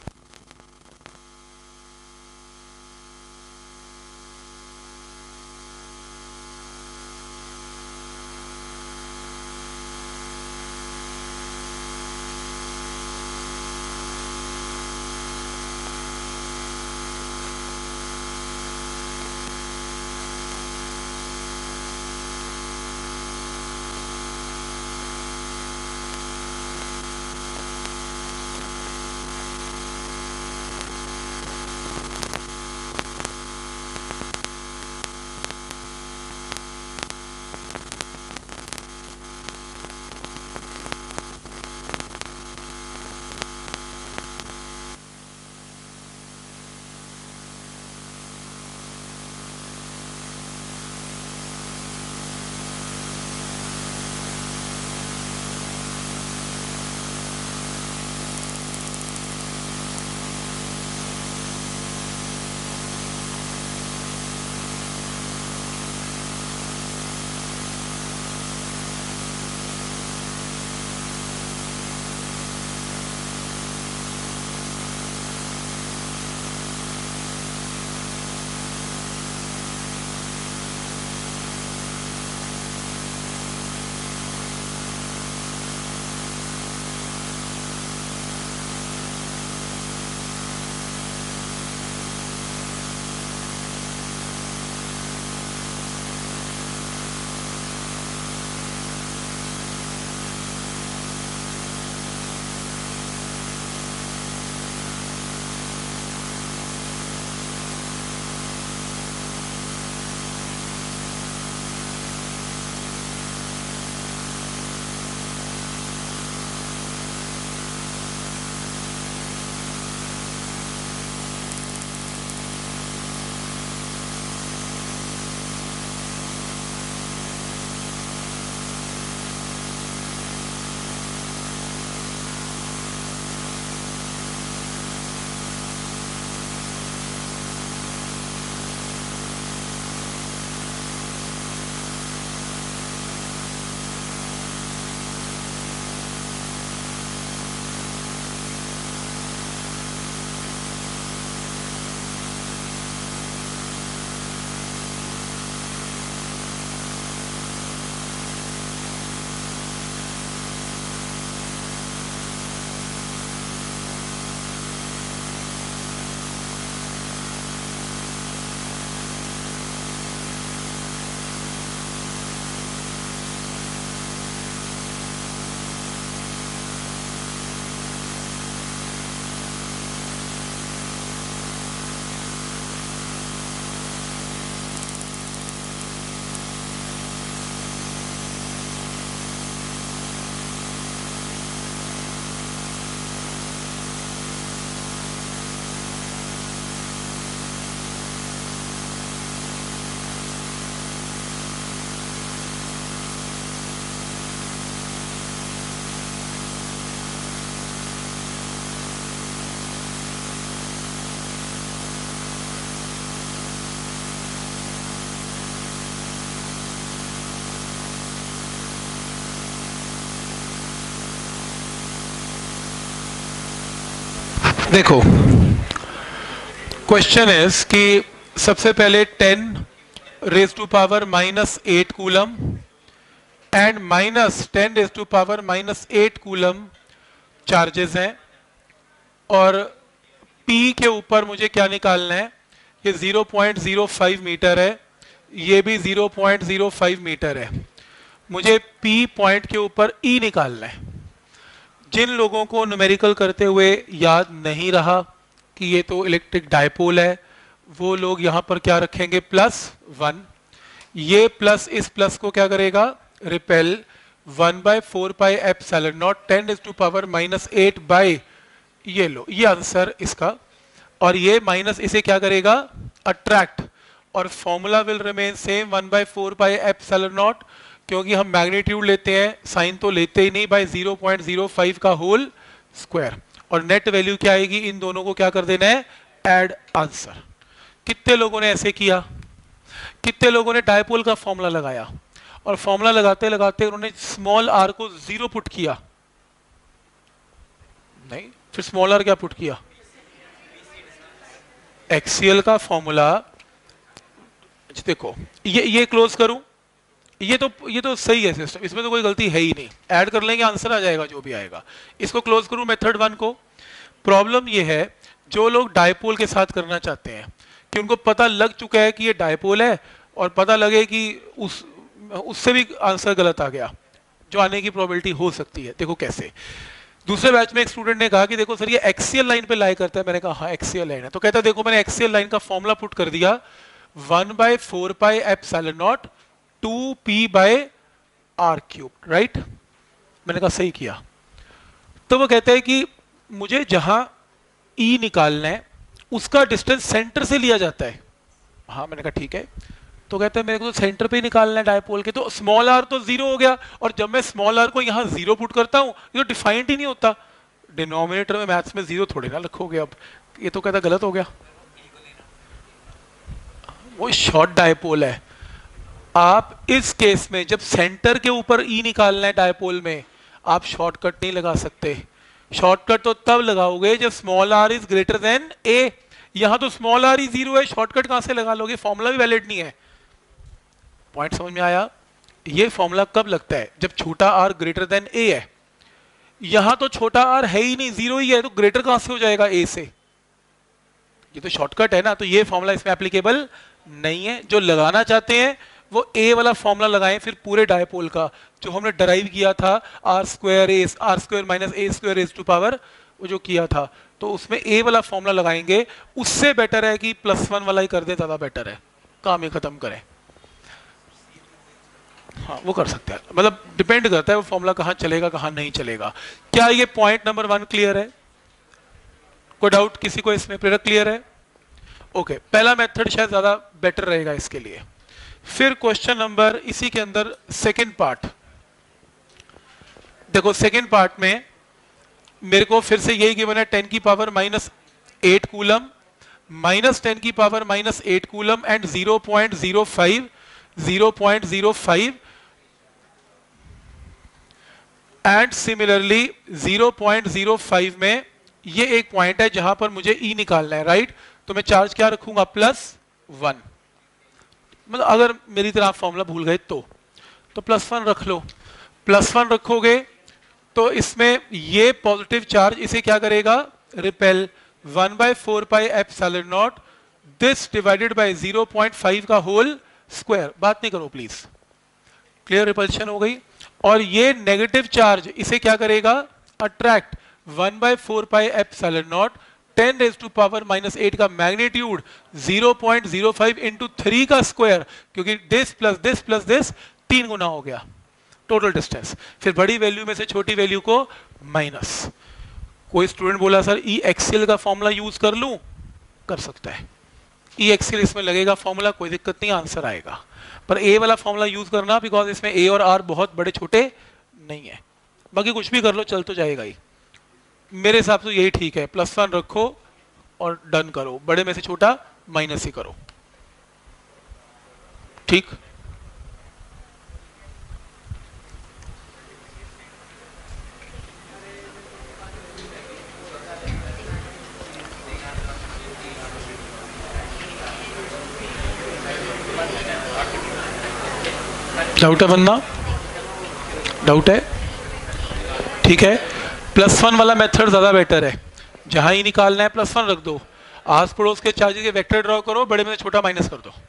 देखो क्वेश्चन इज कि सबसे पहले 10 raise to power -8 coulomb and -10 raise to power -8 coulomb charges हैं, और P के ऊपर मुझे क्या निकालना है, ये 0.05 मीटर है, ये भी 0.05 मीटर है। मुझे P पॉइंट के ऊपर E निकालना है। जिन लोगों को न्यूमेरिकल करते हुए याद नहीं रहा कि ये तो इलेक्ट्रिक डायपोल है, वो लोग यहां पर क्या रखेंगे, +1। ये प्लस इस प्लस को क्या करेगा, रिपेल 1/4πε0 10⁻⁻8 बाई, ये लो, ये आंसर इसका। और ये माइनस इसे क्या करेगा, अट्रैक्ट, और फॉर्मूला विल रिमेन सेम 1/4πε0, क्योंकि हम मैग्नीट्यूड लेते हैं, साइन तो लेते ही नहीं, बाय 0.05 का होल स्क्वायर। और नेट वैल्यू क्या आएगी, इन दोनों को क्या कर देना है, ऐड आंसर। कितने लोगों ने ऐसे किया, कितने लोगों ने डायपोल का फॉर्मूला लगाया, और फॉर्मूला लगाते लगाते उन्होंने स्मॉल आर को 0 पुट किया, नहीं, फिर स्मॉल आर क्या पुट किया, एक्सीएल का फॉर्मूला। देखो ये क्लोज करूं, ये तो सही है सिस्टम, इसमें तो कोई गलती है ही नहीं, ऐड कर लेंगे आंसर आ जाएगा जो भी आएगा। इसको क्लोज करूं मेथड 1 को। प्रॉब्लम ये है, जो लोग डायपोल के साथ करना चाहते हैं कि उनको पता लग चुका है कि ये डायपोल है, और पता लगे कि उससे भी आंसर गलत आ गया, जो आने की प्रोबेबिलिटी हो सकती है। देखो कैसे, दूसरे बैच में एक स्टूडेंट ने कहा कि देखो सर ये एक्सीएल लाइन पे लाई करता है, मैंने कहा हाँ एक्सीएल लाइन है, तो कहता है देखो मैंने एक्सीएल लाइन का फॉर्मूला पुट कर दिया 1/4πε0 2p/r³, राइट। मैंने कहा सही किया। तो वो कहते हैं कि मुझे जहां E निकालना है उसका डिस्टेंस सेंटर से लिया जाता है। हाँ, मैंने कहा ठीक है। तो कहते हैं मेरे को तो सेंटर पे ही निकालना है डायपोल के, तो स्मॉल आर तो 0 हो गया, और जब मैं स्मॉल आर को यहाँ 0 पुट करता हूँ, ये तो डिफाइंड ही नहीं होता। डिनोमिनेटर में मैथ्स में 0 थोड़ी ना रखोगे, अब ये तो कहता गलत हो गया। वो शॉर्ट डायपोल है। आप इस केस में जब सेंटर के ऊपर ई निकालना है डायपोल में, आप शॉर्टकट नहीं लगा सकते। शॉर्टकट तो तब लगाओगे जब small R is greater than A. यहां तो स्मॉल आर ही 0 है, शॉर्टकट कहां से लगा लोगे, फॉर्मूला भी वैलिड नहीं है। पॉइंट समझ में आया। ये फॉर्मूला कब लगता है, जब छोटा आर ग्रेटर देन ए है। यहां तो छोटा आर है ही नहीं, 0 ही है, तो ग्रेटर कहां से हो जाएगा ए से, ये तो शॉर्टकट है ना। तो ये फॉर्मूला इसमें एप्लीकेबल नहीं है। जो लगाना चाहते हैं वो ए वाला फॉर्मूला लगाएं, फिर पूरे डायपोल का जो हमने डराइव किया था, r² minus a² raise to power, वो जो किया था, तो उसमें ए वाला फॉर्मूला लगाएंगे। उससे बेटर है कि +1 वाला ही कर दे, ज्यादा बेटर है, काम ही खत्म करें। हाँ, वो कर सकते हैं, मतलब डिपेंड करता है वो फॉर्मूला कहाँ चलेगा कहाँ नहीं चलेगा। क्या ये पॉइंट नंबर 1 क्लियर है? कोई डाउट किसी को इसमें? प्रेरक क्लियर है? ओके, पहला मेथड शायद ज्यादा बेटर रहेगा इसके लिए। फिर क्वेश्चन नंबर इसी के अंदर सेकंड पार्ट। देखो सेकंड पार्ट में मेरे को फिर से यही गिवन है 10 की पावर -8 कूलम, -10 की power -8 coulomb and 0.05 and similarly 0.05 में ये एक पॉइंट है जहां पर मुझे ई निकालना है, राइट। तो मैं चार्ज क्या रखूंगा, +1। मतलब अगर मेरी तरह आप फॉर्मूला भूल गए तो +1 रख लो। +1 रखोगे तो इसमें ये पॉजिटिव चार्ज इसे क्या करेगा, रिपेल 1/4πε0 दिस डिवाइडेड बाय 0.5 का होल स्क्वायर। बात नहीं करो प्लीज, क्लियर, रिपल्शन हो गई। और ये नेगेटिव चार्ज इसे क्या करेगा, अट्रैक्ट 1/4πε0 10⁻⁻8 का मैग्नीट्यूड 0.05 इंटू 3 का स्क्वायर, क्योंकि this plus this plus this 3 गुना हो गया टोटल डिस्टेंस। फिर बड़ी वैल्यू में से छोटी वैल्यू को माइनस। कोई स्टूडेंट बोला सर ई एक्सेल का फॉर्मूला यूज कर लूं, कर सकता है। ई एक्सेल इसमें लगेगा फॉर्मूला, कोई दिक्कत नहीं, आंसर आएगा। पर ए वाला फॉर्मूला यूज करना, बिकॉज इसमें ए और आर बहुत बड़े छोटे नहीं है। बाकी कुछ भी कर लो, चल तो जाएगा ही। मेरे हिसाब से यही ठीक है, +1 रखो और डन करो, बड़े में से छोटा माइनस ही करो, ठीक। डाउट है वरना? डाउट है? ठीक है, +1 वाला मेथड ज़्यादा बेटर है। जहां ही निकालना है +1 रख दो, आस पड़ोस के चार्जेस के वेक्टर ड्रॉ करो, बड़े में छोटा माइनस कर दो।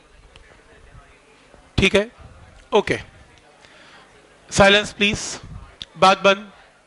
ठीक है, ओके, साइलेंस प्लीज, बात बंद।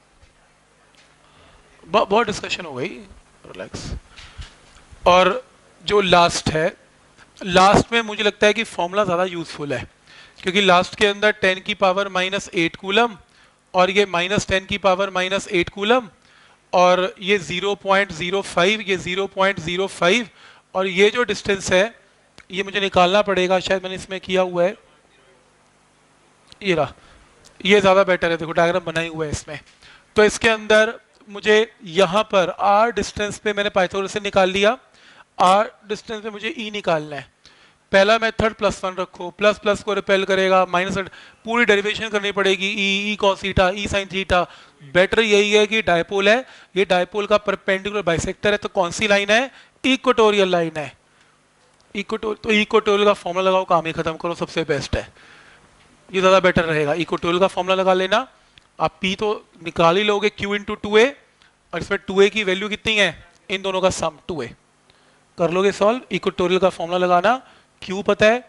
बहुत डिस्कशन हो गई, रिलैक्स। और जो लास्ट है, लास्ट में मुझे लगता है कि फॉर्मूला ज़्यादा यूजफुल है, क्योंकि लास्ट के अंदर 10 की पावर -8 कूलम और ये -10 की पावर -8 कूलम और ये 0.05, ये 0.05 और ये जो डिस्टेंस है ये मुझे निकालना पड़ेगा, शायद मैंने इसमें किया हुआ है, ये रहा, ये ज़्यादा बेटर है, देखो डायग्राम बनाई हुआ है इसमें। तो इसके अंदर मुझे यहाँ पर r डिस्टेंस पे मैंने पाइथागोरस से निकाल लिया, r डिस्टेंस पे मुझे e निकालना है। पहला मेथड +1 रखो, प्लस प्लस को रिपेल करेगा, माइनस पूरी डेरिवेशन करनी पड़ेगी, E cos theta, E sine theta. Better यही है कि डायपोल है, ये डायपोल का परपेंडिकुलर बाइसेक्टर है, तो कौन सी लाइन है? इक्वेटोरियल लाइन है। तो इक्वेटोरियल का फॉर्मूला लगाओ, काम ही खत्म करो, सबसे बेस्ट है, ये ज़्यादा बेटर रहेगा। इक्वेटोरियल का फॉर्मूला लगा लेना, आप P तो निकाल ही लोगे, Q इंटू 2a, और इसमें 2a की वैल्यू कितनी है? इन दोनों का सम 2a, कर लोगे सॉल्व। इक्वेटोरियल का फॉर्मूला लगाना, Q पता है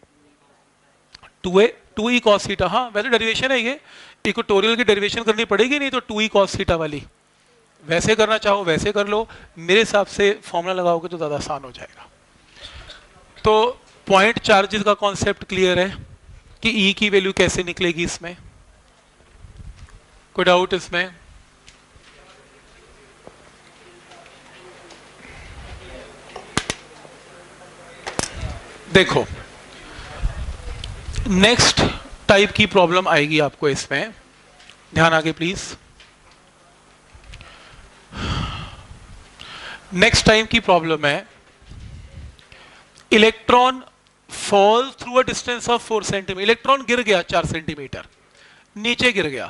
2a 2e cos थीटा, हाँ वैसे डेरिवेशन है ये, इक्वेटोरियल की डेरिवेशन करनी पड़ेगी, नहीं तो 2e cos थीटा वाली, वैसे करना चाहो वैसे कर लो, मेरे हिसाब से फॉर्मूला लगाओगे तो ज़्यादा आसान हो जाएगा। तो पॉइंट चार्जेस का कॉन्सेप्ट क्लियर है कि E की वैल्यू कैसे निकलेगी इसमें? कोई डाउट इसमें? देखो नेक्स्ट टाइप की प्रॉब्लम आएगी आपको इसमें, ध्यान आगे प्लीज। नेक्स्ट टाइप की प्रॉब्लम है, electron fall through a distance of 4 centimetre. Electron गिर गया 4 सेंटीमीटर नीचे गिर गया,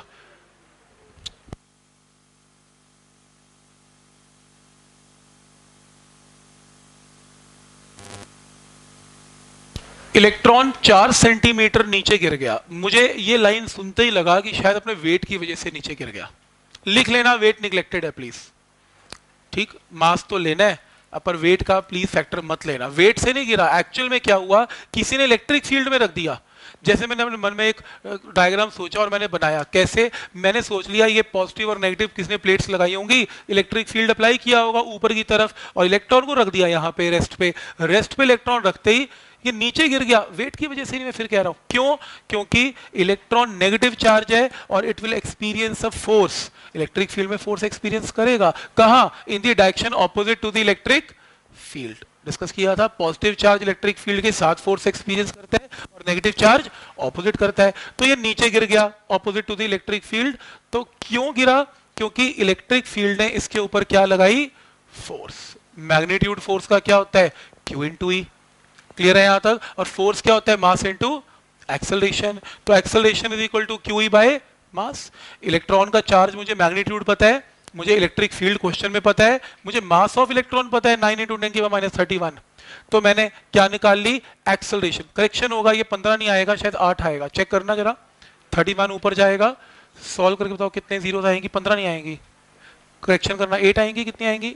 इलेक्ट्रॉन 4 सेंटीमीटर नीचे गिर गया। मुझे ये लाइन सुनते ही लगा कि शायद अपने वेट की वजह से नीचे गिर गया। लिख लेना, वेट निगलेक्टेड है प्लीज, ठीक, मास तो लेना है पर वेट का प्लीज फैक्टर मत लेना। वेट से नहीं गिरा, एक्चुअल में क्या हुआ, किसी ने इलेक्ट्रिक फील्ड में रख दिया। जैसे मैंने अपने मन में एक डायग्राम सोचा और मैंने बनाया, कैसे? मैंने सोच लिया ये पॉजिटिव और नेगेटिव किसने प्लेट्स लगाई होंगी, इलेक्ट्रिक फील्ड अप्लाई किया होगा ऊपर की तरफ और इलेक्ट्रॉन को रख दिया यहाँ पे रेस्ट पे। रेस्ट पे इलेक्ट्रॉन रखते ही ये नीचे गिर गया, वेट की वजह से नहीं, मैं फिर कह रहा हूं क्यों, क्योंकि इलेक्ट्रॉन नेगेटिव चार्ज है और it will experience a force, electric field में फोर्स एक्सपीरियंस करेगा। कहां? In the direction opposite to the electric field. Discuss किया था, पॉजिटिव चार्ज इलेक्ट्रिक फील्ड के साथ फोर्स एक्सपीरियंस करता है और नेगेटिव चार्ज ऑपोजिट करता है। तो ये नीचे गिर गया opposite to the electric field. तो क्यों गिरा? क्योंकि इलेक्ट्रिक फील्ड ने इसके ऊपर क्या लगाई? फोर्स। मैग्नीट्यूड फोर्स का क्या होता है? Q इंटू ई। क्लियर है यहां तक? और फोर्स क्या होता है? Mass into acceleration. तो acceleration is equal to Q E by mass. Electron का चार्ज मुझे मैग्नीट्यूड पता है, मुझे इलेक्ट्रिक फील्ड क्वेश्चन में पता है, मुझे मास ऑफ इलेक्ट्रॉन पता है 9 इंटू 10 की पावर -31। तो मैंने क्या निकाल ली? एक्सेलरेशन। करेक्शन होगा, ये 15 नहीं आएगा, शायद 8 आएगा, चेक करना जरा। 31 ऊपर जाएगा, सॉल्व करके बताओ कितने जीरो आएंगी? 15 नहीं आएंगी, करेक्शन करना। 8 आएंगी, कितनी आएंगी?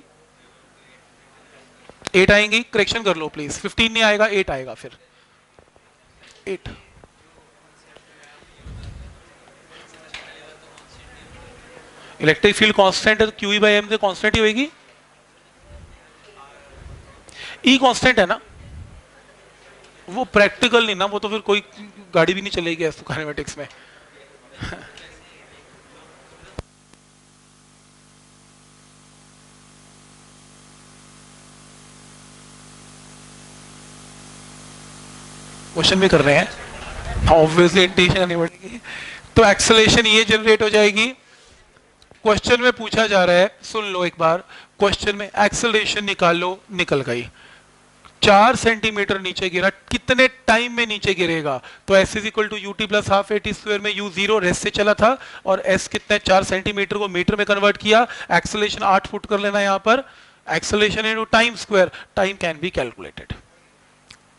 8 आएंगी, करेक्शन कर लो प्लीज। 15 नहीं आएगा, 8 आएगा, फिर 8। इलेक्ट्रिक फील्ड कांस्टेंट है तो क्यू ई बाई एम से कांस्टेंट ही होगी। ई कांस्टेंट है ना, वो प्रैक्टिकल नहीं ना, वो तो फिर कोई गाड़ी भी नहीं चलेगी ऐसे काइनेमेटिक्स में। क्वेश्चन भी कर रहे हैं, ऑब्वियसली इंटेंशन करनी पड़ेगी। तो एक्सेलरेशन ये जनरेट हो जाएगी। क्वेश्चन में पूछा जा रहा है, सुन लो एक बार, क्वेश्चन में एक्सेलरेशन निकालो, निकल गई। 4 सेंटीमीटर नीचे गिरा, कितने टाइम में नीचे गिरेगा? तो S is equal to UT plus half AT square में U 0 रेस्ट से चला था और S कितने 4 सेंटीमीटर को मीटर में कन्वर्ट किया। एक्सेलरेशन 8 फुट कर लेना यहाँ पर। Acceleration into time square, time can be calculated.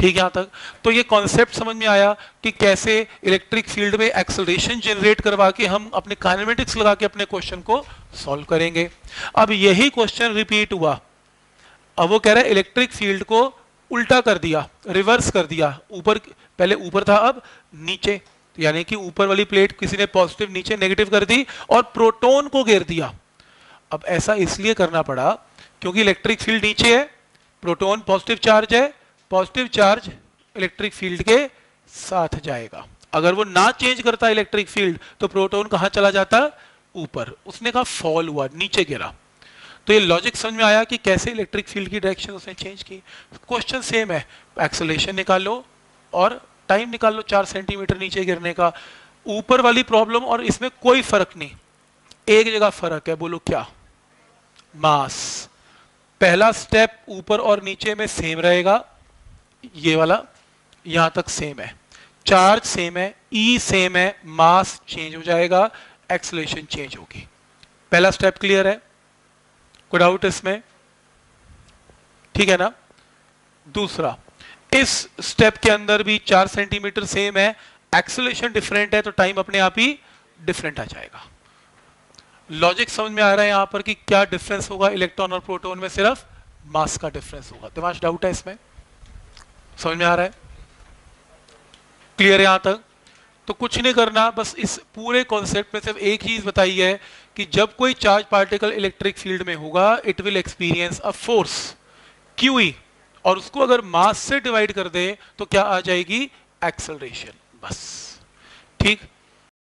ठीक है यहाँ तक? तो ये कॉन्सेप्ट समझ में आया कि कैसे इलेक्ट्रिक फील्ड में एक्सेलरेशन जनरेट करवा के हम अपने काइनेमेटिक्स लगा के अपने क्वेश्चन को सॉल्व करेंगे। अब यही क्वेश्चन रिपीट हुआ। अब वो कह रहा है इलेक्ट्रिक फील्ड को उल्टा कर दिया, रिवर्स कर दिया, ऊपर, पहले ऊपर था अब नीचे, यानी कि ऊपर वाली प्लेट किसी ने पॉजिटिव नीचे नेगेटिव कर दी और प्रोटॉन को घेर दिया। अब ऐसा इसलिए करना पड़ा क्योंकि इलेक्ट्रिक फील्ड नीचे है, प्रोटॉन पॉजिटिव चार्ज है, पॉजिटिव चार्ज इलेक्ट्रिक फील्ड के साथ जाएगा। अगर वो ना चेंज करता इलेक्ट्रिक फील्ड तो प्रोटॉन कहां चला जाता? ऊपर। उसने कहा फॉल हुआ, नीचे गिरा। तो ये लॉजिक समझ में आया कि कैसे इलेक्ट्रिक फील्ड की डायरेक्शन उसने चेंज की। क्वेश्चन सेम है, एक्सेलरेशन निकालो और टाइम निकाल लो 4 सेंटीमीटर नीचे गिरने का। ऊपर वाली प्रॉब्लम और इसमें कोई फर्क नहीं, एक जगह फर्क है, बोलो क्या? मास। पहला स्टेप ऊपर और नीचे में सेम रहेगा, ये वाला यहां तक सेम है, चार्ज सेम है, ई सेम है, मास चेंज हो जाएगा, एक्सेलरेशन चेंज होगी। पहला स्टेप क्लियर है? कोई डाउट इसमें? ठीक है ना? दूसरा, इस स्टेप के अंदर भी 4 सेंटीमीटर सेम है, एक्सेलरेशन डिफरेंट है तो टाइम अपने आप ही डिफरेंट आ जाएगा। लॉजिक समझ में आ रहा है यहां पर कि क्या डिफरेंस होगा इलेक्ट्रॉन और प्रोटॉन में? सिर्फ मास का डिफरेंस होगा। दिमाग डाउट है इसमें? समझ में आ रहा है? क्लियर है यहां तक? तो कुछ नहीं करना, बस इस पूरे कॉन्सेप्ट में सिर्फ एक चीज बताई है कि जब कोई चार्ज पार्टिकल इलेक्ट्रिक फील्ड में होगा it will experience a force QE, और उसको अगर मास से डिवाइड कर दे तो क्या आ जाएगी? एक्सेलरेशन। बस ठीक।